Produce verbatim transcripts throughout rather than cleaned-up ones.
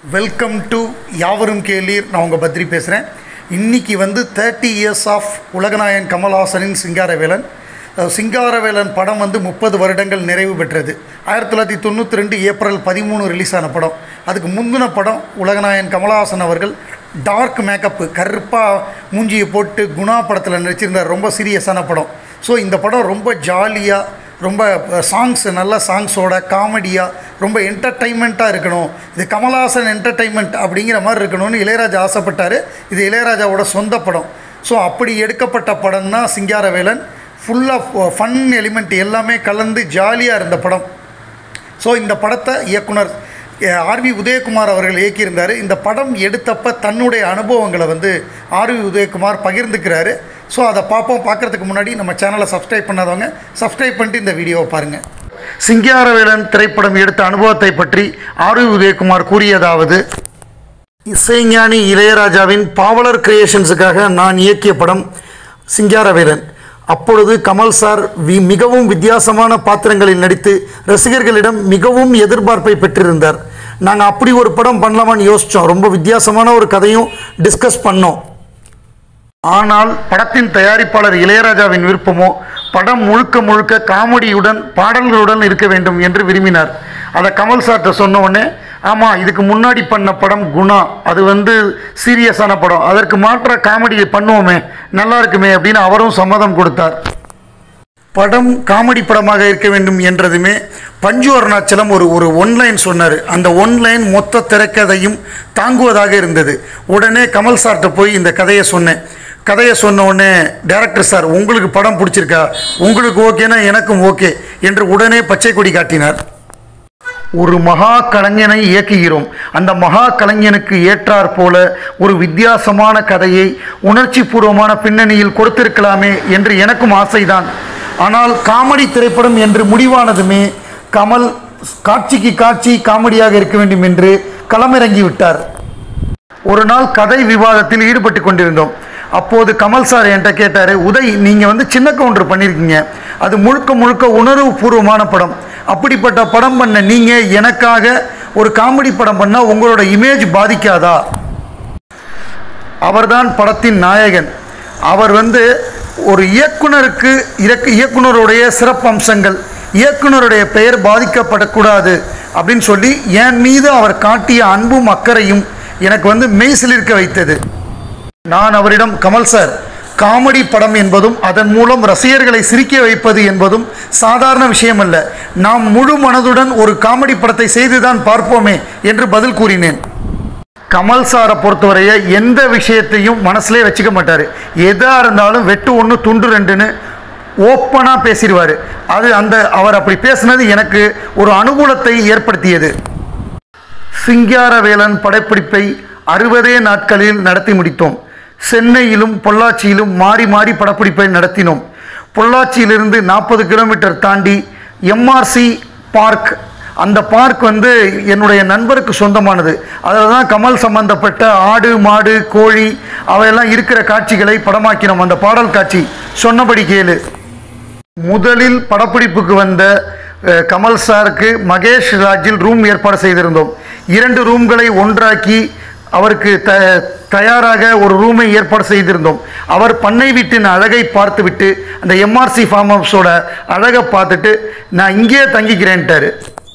Welcome to யாவரும் கேளீர். நான் உங்கள் பத்ரி பேசுகிறேன். இன்றைக்கி வந்து தேர்ட்டி இயர்ஸ் ஆஃப் உலகநாயகன் கமல்ஹாசனின் சிங்காரவேலன். சிங்காரவேலன் படம் வந்து முப்பது வருடங்கள் நிறைவு பெற்றது. ஆயிரத்தி தொள்ளாயிரத்தி தொண்ணூற்றி ரெண்டு ஏப்ரல் பதிமூணு ரிலீஸ் ஆன படம். அதுக்கு முந்தின படம் உலகநாயகன் கமல்ஹாசன் அவர்கள் டார்க் மேக்கப்பு கருப்பாக மூஞ்சியை போட்டு குணா படத்தில் நடிச்சிருந்தார். ரொம்ப சீரியஸான படம். ஸோ இந்த படம் ரொம்ப ஜாலியாக, ரொம்ப சாங்ஸ், நல்ல சாங்ஸோட காமெடியாக, ரொம்ப என்டர்டெயின்மெண்ட்டாக இருக்கணும். இது கமல்ஹாசன் என்டர்டெயின்மெண்ட் அப்படிங்கிற மாதிரி இருக்கணும்னு இளையராஜா ஆசைப்பட்டார். இது இளையராஜாவோட சொந்த படம். ஸோ அப்படி எடுக்கப்பட்ட படம் தான் சிங்காரவேலன். ஃபுல்லாக ஃபன் எலிமெண்ட் எல்லாமே கலந்து ஜாலியாக இருந்த படம். ஸோ இந்த படத்தை இயக்குனர் ஆர்வி உதயகுமார் அவர்கள் இயக்கியிருந்தார். இந்த படம் எடுத்தப்போ தன்னுடைய அனுபவங்களை வந்து ஆர்வி உதயகுமார் பகிர்ந்துக்கிறாரு. ஸோ அதை பார்ப்போம். பார்க்குறதுக்கு முன்னாடி நம்ம சேனலை சப்ஸ்கிரைப் பண்ணாதவங்க சப்ஸ்கிரைப் பண்ணிட்டு இந்த வீடியோவை பாருங்கள். சிங்காரவேலன் திரைப்படம் எடுத்த அனுபவத்தை பற்றி ஆர்வி உதயகுமார் கூறியதாவது: இசைஞானி இளையராஜாவின் பாவலர் கிரியேஷன்ஸுக்காக நான் இயக்கிய படம் சிங்காரவேலன். அப்பொழுது கமல் சார் வி மிகவும் வித்தியாசமான பாத்திரங்களில் நடித்து ரசிகர்களிடம் மிகவும் எதிர்பார்ப்பை பெற்றிருந்தார். நாங்கள் அப்படி ஒரு படம் பண்ணலாமான்னு யோசித்தோம். ரொம்ப வித்தியாசமான ஒரு கதையும் டிஸ்கஸ் பண்ணோம். ஆனால் படத்தின் தயாரிப்பாளர் இளையராஜாவின் விருப்பமோ படம் முழுக்க முழுக்க காமெடியுடன் பாடல்களுடன் இருக்க வேண்டும் என்று விரும்பினார். அதை கமல் சார்கிட்ட சொன்ன உடனே, ஆமாம், இதுக்கு முன்னாடி பண்ண படம் குணா, அது வந்து சீரியஸான படம், அதற்கு மாற்ற காமெடியை பண்ணுவோமே, நல்லா இருக்குமே அப்படின்னு அவரும் சம்மதம் கொடுத்தார். படம் காமெடி படமாக இருக்க வேண்டும் என்றதுமே பஞ்சு அருணாச்சலம் ஒரு ஒரு ஒன்லைன் சொன்னார். அந்த ஒன்லைன் மொத்த திரைக்கதையும் தாங்குவதாக இருந்தது. உடனே கமல் சார்கிட்ட போய் இந்த கதையை சொன்னேன். கதையை சொன்ன உடனே, டைரக்டர் சார், உங்களுக்கு படம் பிடிச்சிருக்கா, உங்களுக்கு ஓகேனா எனக்கும் ஓகே என்று உடனே பச்சை கொடி காட்டினார். ஒரு மகா கலைஞனை இயக்குகிறோம். அந்த மகா கலைஞனுக்கு ஏற்றாற் போல ஒரு வித்தியாசமான கதையை உணர்ச்சி பூர்வமான பின்னணியில் கொடுத்திருக்கலாமே என்று எனக்கும் ஆசைதான். ஆனால் காமெடி திரைப்படம் என்று முடிவானதுமே கமல் காட்சிக்கு காட்சி காமெடியாக இருக்க வேண்டும் என்று களமிறங்கி விட்டார். ஒரு நாள் கதை விவாதத்தில் ஈடுபட்டு கொண்டிருந்தோம். அப்போது கமல் சார் என்கிட்ட கேட்டார், உதய், நீங்கள் வந்து சின்ன கவுண்டர் பண்ணியிருக்கீங்க, அது முழுக்க முழுக்க உணர்வு பூர்வமான படம். அப்படிப்பட்ட படம் பண்ண நீங்கள் எனக்காக ஒரு காமெடி படம் பண்ணால் உங்களோட இமேஜ் பாதிக்காதா? அவர்தான் படத்தின் நாயகன். அவர் வந்து ஒரு இயக்குனருக்கு இயக்குனருடைய சிறப்பம்சங்கள், இயக்குனருடைய பெயர் பாதிக்கப்படக்கூடாது அப்படின்னு சொல்லி என் மீது அவர் காட்டிய அன்பும் அக்கறையும் எனக்கு வந்து மெய்சிலிருக்க வைத்தது. நான் அவரிடம், கமல் சார், காமெடி படம் என்பதும் அதன் மூலம் ரசிகர்களை சிரிக்க வைப்பது என்பதும் சாதாரண விஷயம் அல்ல. நாம் முழு மனதுடன் ஒரு காமெடி படத்தை செய்துதான் பார்ப்போமே என்று பதில் கூறினேன். கமல் சாரை பொறுத்தவரைய எந்த விஷயத்தையும் மனசுலே வச்சுக்க மாட்டார். எதாக இருந்தாலும் வெட்டு ஒன்று துண்டு ரெண்டுன்னு ஓப்பனாக பேசிடுவார். அது அந்த அவர் அப்படி பேசினது எனக்கு ஒரு அனுகூலத்தை ஏற்படுத்தியது. சிங்காரவேலன் படப்பிடிப்பை அறுபதே நாட்களில் நடத்தி முடித்தோம். சென்னையிலும் பொள்ளாச்சியிலும் மாறி மாறி படப்பிடிப்பை நடத்தினோம். பொள்ளாச்சியிலிருந்து நாற்பது கிலோமீட்டர் தாண்டி எம்ஆர்சி பார்க், அந்த பார்க் வந்து என்னுடைய நண்பருக்கு சொந்தமானது. அதில் தான் கமல் சம்பந்தப்பட்ட ஆடு மாடு கோழி அவையெல்லாம் இருக்கிற காட்சிகளை படமாக்கினோம். அந்த பாடல் காட்சி சொன்னபடி கேளு. முதலில் படப்பிடிப்புக்கு வந்த கமல் சாருக்கு மகேஷ் ராஜில் ரூம் ஏற்பாடு செய்திருந்தோம். இரண்டு ரூம்களை ஒன்றாக்கி அவருக்கு த தயாராக ஒரு ரூமை ஏற்பாடு செய்திருந்தோம். அவர் பண்ணை வீட்டின் அழகை பார்த்துவிட்டு, அந்த எம்ஆர்சி ஃபார்ம் ஹவுஸோட அழகை பார்த்துட்டு, நான் இங்கே தங்கிக்கிறேன்ட்டார்.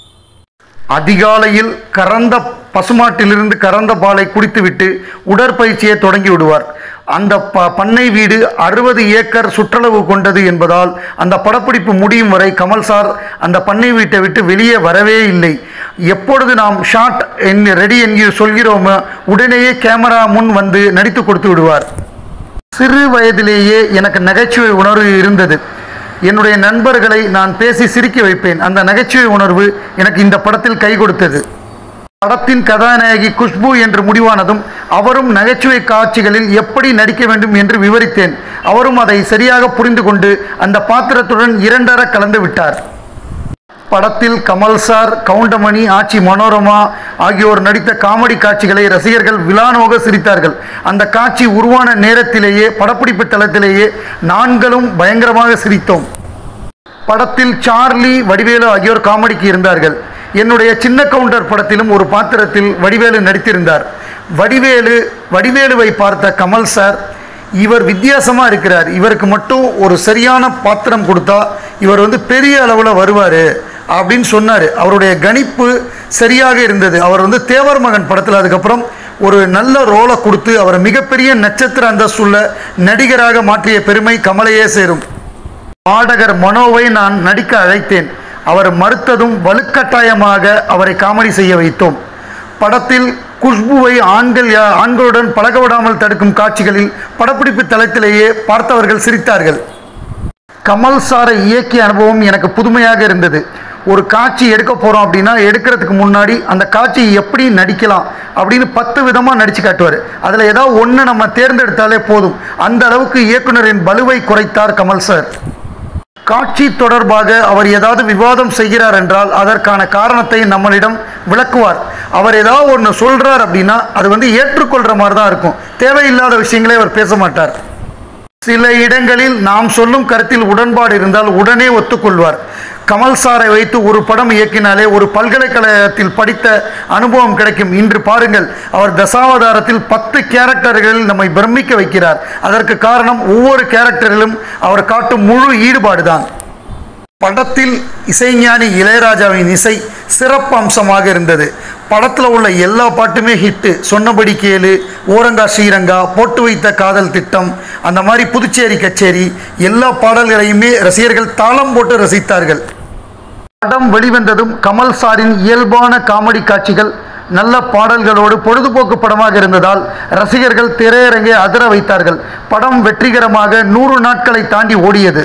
அதிகாலையில் கறந்த பசுமாட்டிலிருந்து கறந்த பாலை குடித்துவிட்டு உடற்பயிற்சியை தொடங்கி விடுவார். அந்த ப பண்ணை வீடு அறுபது ஏக்கர் சுற்றளவு கொண்டது என்பதால் அந்த படப்பிடிப்பு முடியும் வரை கமல் சார் அந்த பண்ணை வீட்டை விட்டு வெளியே வரவே இல்லை. எப்பொழுது நாம் ஷாட் என் ரெடி என்கிற சொல்கிறோமோ உடனேயே கேமரா முன் வந்து நடித்து கொடுத்து விடுவார். சிறு வயதிலேயே எனக்கு நகைச்சுவை உணர்வு இருந்தது. என்னுடைய நண்பர்களை நான் பேசி சிரிக்க வைப்பேன். அந்த நகைச்சுவை உணர்வு எனக்கு இந்த படத்தில் கை கொடுத்தது. படத்தின் கதாநாயகி குஷ்பு என்று முடிவானதும் அவரும் நகைச்சுவை காட்சிகளில் எப்படி நடிக்க வேண்டும் என்று விவரித்தேன். அவரும் அதை சரியாக புரிந்து கொண்டு அந்த பாத்திரத்துடன் இரண்டர கலந்து விட்டார். படத்தில் கமல் சார், கவுண்டமணி, ஆச்சி மனோரமா ஆகியோர் நடித்த காமெடி காட்சிகளை ரசிகர்கள் விழானோக சிரித்தார்கள். அந்த காட்சி உருவான நேரத்திலேயே படப்பிடிப்பு தளத்திலேயே நான்களும் பயங்கரமாக சிரித்தோம். படத்தில் சார்லி, வடிவேலு ஆகியோர் காமெடிக்கு இருந்தார்கள். என்னுடைய சின்ன கவுண்டர் படத்திலும் ஒரு பாத்திரத்தில் வடிவேலு நடித்திருந்தார். வடிவேலு வடிவேலுவை பார்த்த கமல் சார், இவர் வித்தியாசமாக இருக்கிறார், இவருக்கு மட்டும் ஒரு சரியான பாத்திரம் கொடுத்தா இவர் வந்து பெரிய அளவில் வருவார் அப்படின்னு சொன்னார். அவருடைய கணிப்பு சரியாக இருந்தது. அவர் வந்து தேவர் மகன் படத்தில் அதுக்கப்புறம் ஒரு நல்ல ரோலை கொடுத்து அவரை மிகப்பெரிய நட்சத்திர அந்தஸ்துள்ள நடிகராக மாற்றிய பெருமை கமலையே சேரும். பாடகர் மனோவை நான் நடிக்க அழைத்தேன். அவர் மறுத்ததும் வலுக்கட்டாயமாக அவரை காமெடி செய்ய வைத்தோம். படத்தில் குஷ்புவை ஆண்கள் ஆண்களுடன் பழக விடாமல் தடுக்கும் காட்சிகளில் படப்பிடிப்பு தளத்திலேயே பார்த்தவர்கள் சிரித்தார்கள். கமல் சாரை இயக்கிய அனுபவம் எனக்கு புதுமையாக இருந்தது. ஒரு காட்சி எடுக்க போகிறோம் அப்படின்னா எடுக்கிறதுக்கு முன்னாடி அந்த காட்சி எப்படி நடிக்கலாம் அப்படின்னு பத்து விதமாக நடித்து காட்டுவார். அதில் ஏதாவது ஒன்று நம்ம தேர்ந்தெடுத்தாலே போதும். அந்த அளவுக்கு இயக்குனரின் பலுவை குறைத்தார் கமல் சார். காட்சி தொடர்பாக அவர் ஏதாவது விவாதம் செய்கிறார் என்றால் அதற்கான காரணத்தை நம்மளிடம் விளக்குவார். அவர் ஏதாவது ஒன்று சொல்கிறார் அப்படின்னா அது வந்து ஏற்றுக்கொள்கிற மாதிரி தான் இருக்கும். தேவையில்லாத விஷயங்களே அவர் பேச மாட்டார். சில இடங்களில் நாம் சொல்லும் கருத்தில் உடன்பாடு இருந்தால் உடனே ஒத்துக்கொள்வார். கமல் சாரை வைத்து ஒரு படம் இயக்கினாலே ஒரு பல்கலைக்கழகத்தில் படித்த அனுபவம் கிடைக்கும். இன்று பாருங்கள், அவர் தசாவதாரத்தில் பத்து கேரக்டர்களில் நம்மை பிரமிக்க வைக்கிறார். அதற்கு காரணம் ஒவ்வொரு கேரக்டரிலும் அவர் காட்டும் முழு ஈடுபாடு தான். படத்தில் இசைஞானி இளையராஜாவின் இசை சிறப்பு அம்சமாக இருந்தது. படத்தில் உள்ள எல்லா பாட்டுமே ஹிட்டு. சொன்னபடி கேளு, ஓரங்கா ஸ்ரீரங்கா, போட்டு வைத்த காதல் திட்டம், அந்த மாதிரி புதுச்சேரி கச்சேரி, எல்லா பாடல்களையுமே ரசிகர்கள் தாளம் போட்டு ரசித்தார்கள். படம் வெளிவந்ததும் கமல் சாரின் இயல்பான காமெடி காட்சிகள் நல்ல பாடல்களோடு பொழுதுபோக்கு படமாக இருந்ததால் ரசிகர்கள் திரையரங்கை அதிர வைத்தார்கள். படம் வெற்றிகரமாக நூறு நாட்களை தாண்டி ஓடியது.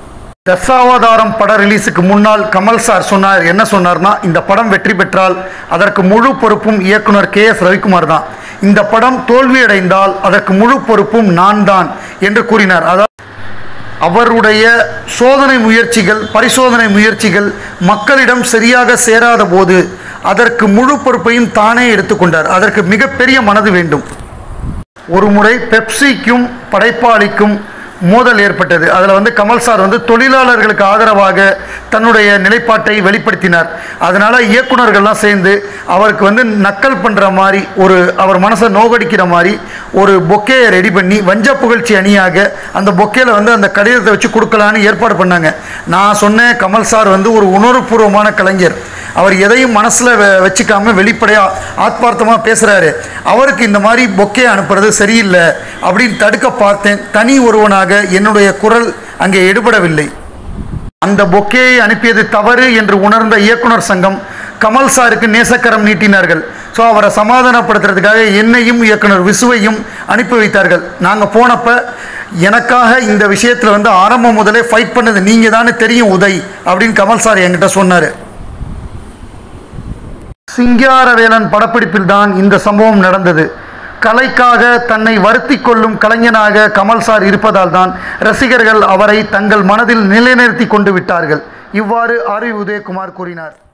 தசாவதாரம் பட ரிலீஸுக்கு முன்னால் கமல் சார் சொன்னார், என்ன சொன்னார்னா, இந்த படம் வெற்றி பெற்றால் அதற்கு முழு பொறுப்பும் இயக்குனர் கே எஸ் ரவிக்குமார் தான். இந்த படம் தோல்வியடைந்தால் அதற்கு முழு பொறுப்பும் நான் தான் என்று கூறினார். அதாவது அவருடைய சோதனை முயற்சிகள், பரிசோதனை முயற்சிகள் மக்களிடம் சரியாக சேராத போது அதற்கு முழு பொறுப்பையும் தானே எடுத்துக்கொண்டார். அதற்கு மிகப்பெரிய மனது வேண்டும். ஒரு முறை பெப்சிக்கும் படைப்பாளிக்கும் மோதல் ஏற்பட்டது. அதில் வந்து கமல் சார் வந்து தொழிலாளர்களுக்கு ஆதரவாக தன்னுடைய நிலைப்பாட்டை வெளிப்படுத்தினார். அதனால் இயக்குநர்கள்லாம் சேர்ந்து அவருக்கு வந்து நக்கல் பண்ணுற மாதிரி, ஒரு அவர் மனசை நோகடிக்கிற மாதிரி ஒரு பொக்கேயை ரெடி பண்ணி வஞ்ச புகழ்ச்சி அணியாக அந்த பொக்கேயில் வந்து அந்த கடிதத்தை வச்சு கொடுக்கலான்னு ஏற்பாடு பண்ணாங்க. நான் சொன்னேன், கமல் சார் வந்து ஒரு உணர்வுபூர்வமான கலைஞர், அவர் எதையும் மனசில் வச்சுக்காமல் வெளிப்படையாக ஆத்மார்த்தமாக பேசுகிறாரு, அவருக்கு இந்த மாதிரி பொக்கே அனுப்புறது சரியில்லை அப்படின்னு தடுக்க பார்த்தேன். தனி ஒருவனாக என்னுடைய குரல் அங்கே எடுபடவில்லை. அந்த பொக்கேயை அனுப்பியது தவறு என்று உணர்ந்த இயக்குனர் சங்கம் கமல் சாருக்கு நேசக்கரம் நீட்டினார்கள். ஸோ அவரை சமாதானப்படுத்துறதுக்காக என்னையும் இயக்குனர் விசுவையும் அனுப்பி வைத்தார்கள். நாங்கள் போனப்போ எனக்காக இந்த விஷயத்தில் வந்து ஆரம்பம் முதலே ஃபைட் பண்ணது நீங்கள் தானே தெரியும் உதய் அப்படின்னு கமல் சார் என்கிட்ட சொன்னார். சிங்காரவேலன் படப்பிடிப்பில் தான் இந்த சம்பவம் நடந்தது. கலைக்காக தன்னை வருத்தி கொள்ளும் கலைஞனாக கமல் சார் இருப்பதால் தான் ரசிகர்கள் அவரை தங்கள் மனதில் நிலைநிறுத்தி கொண்டு விட்டார்கள். இவ்வாறு ஆர் வி உதயகுமார் கூறினார்.